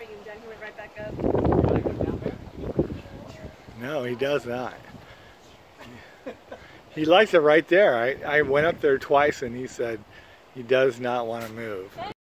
him down. He went right back up. No, he does not. He likes it right there. I went up there twice and he said he does not want to move.